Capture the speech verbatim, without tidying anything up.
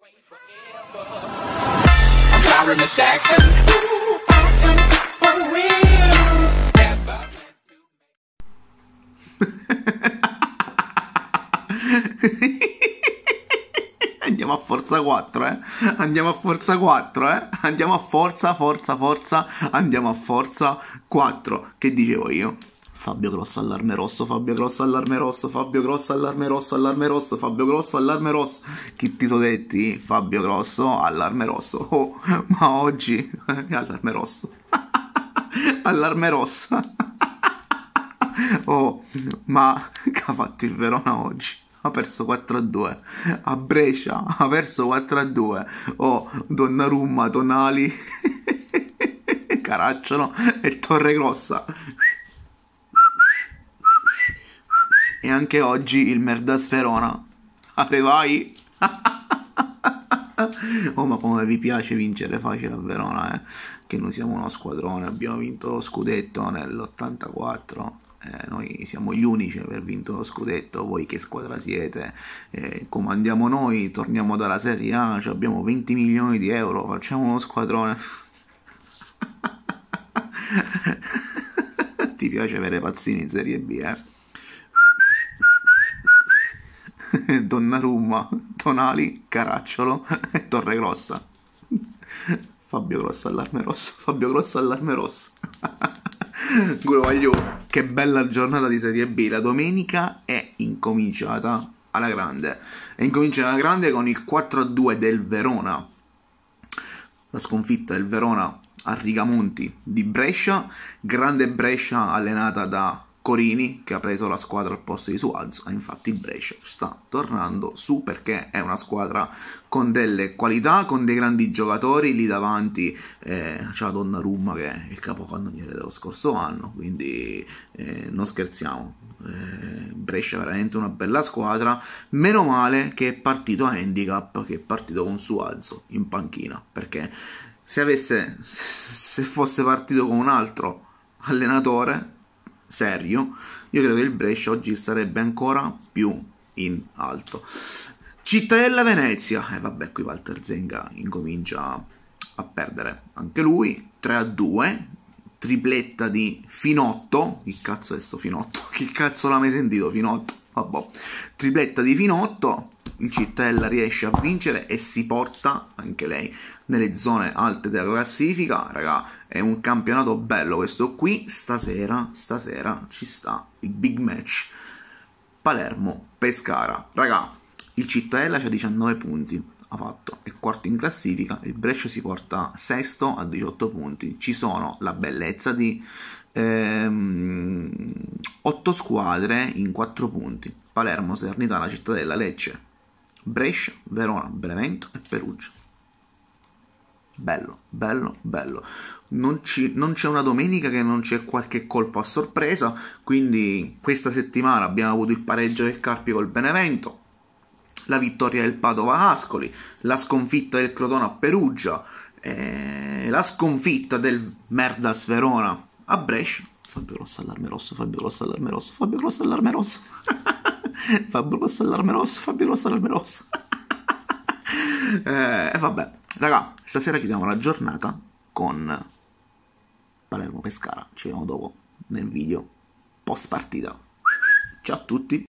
Andiamo a forza quattro, eh? Andiamo a forza quattro, eh? Andiamo a forza, forza, forza, andiamo a forza quattro. Che dicevo io? Fabio Grosso, allarme rosso, Fabio Grosso, allarme rosso, Fabio Grosso, allarme rosso, allarme rosso, Fabio Grosso, allarme rosso. Chi ti so detti? Fabio Grosso, allarme rosso. Oh, ma oggi, allarme rosso. Allarme rosso. Oh, ma che ha fatto il Verona oggi? Ha perso quattro a due. A Brescia ha perso quattro a due. Oh, Donnarumma, Tonali, Caracciolo e Torregrossa. E anche oggi il Merdas Verona. Arrivai? Oh, ma come vi piace vincere facile a Verona, eh? Che noi siamo uno squadrone, abbiamo vinto lo scudetto nell'ottantaquattro. Eh, noi siamo gli unici ad aver vinto lo scudetto. Voi che squadra siete? Eh, comandiamo noi, torniamo dalla Serie A, abbiamo venti milioni di euro, facciamo uno squadrone. Ti piace avere pazzini in Serie B, eh? Donnarumma, Tonali, Caracciolo e Torregrossa. Fabio Grosso, allarme rosso, Fabio Grosso, allarme rosso. Guagliò, che bella giornata di Serie B. La domenica è incominciata alla grande. È incominciata alla grande con il quattro a due del Verona. La sconfitta del Verona a Rigamonti di Brescia. Grande Brescia allenata da Corini, che ha preso la squadra al posto di Suazo. Infatti il Brescia sta tornando su perché è una squadra con delle qualità, con dei grandi giocatori. Lì davanti eh, c'è la Donnarumma, che è il capocannoniere dello scorso anno, quindi eh, non scherziamo. eh, Brescia è veramente una bella squadra. Meno male che è partito a handicap, che è partito con Suazo in panchina, perché se avesse se fosse partito con un altro allenatore serio, io credo che il Brescia oggi sarebbe ancora più in alto. Cittadella Venezia, e eh, vabbè, qui Walter Zenga incomincia a perdere anche lui. Tre a due, tripletta di Finotto. Chi cazzo è sto Finotto? Chi cazzo l'ha mai sentito Finotto? Vabbè, tripletta di Finotto. Il Cittadella riesce a vincere e si porta anche lei nelle zone alte della classifica. Raga, è un campionato bello questo qui. Stasera, stasera ci sta il big match Palermo-Pescara. Raga, il Cittadella c'ha diciannove punti, ha fatto, è quarto in classifica. Il Brescia si porta sesto a diciotto punti. Ci sono la bellezza di ehm, otto squadre in quattro punti: Palermo, Salernitana, Cittadella, Lecce, Brescia, Verona, Benevento e Perugia. Bello, bello, bello. Non c'è una domenica che non c'è qualche colpo a sorpresa, quindi questa settimana abbiamo avuto il pareggio del Carpi col Benevento, la vittoria del Padova a Ascoli, la sconfitta del Crotone a Perugia, eh, la sconfitta del Merdas Verona a Brescia. Fabio Grosso, allarme rosso, Fabio Grosso, allarme rosso, Fabio Grosso, allarme rosso. Fabio Grosso, allarme rosso, Fabio Grosso, allarme rosso. E eh, vabbè, raga, stasera chiudiamo la giornata con Palermo-Pescara. Ci vediamo dopo nel video post partita. Ciao a tutti.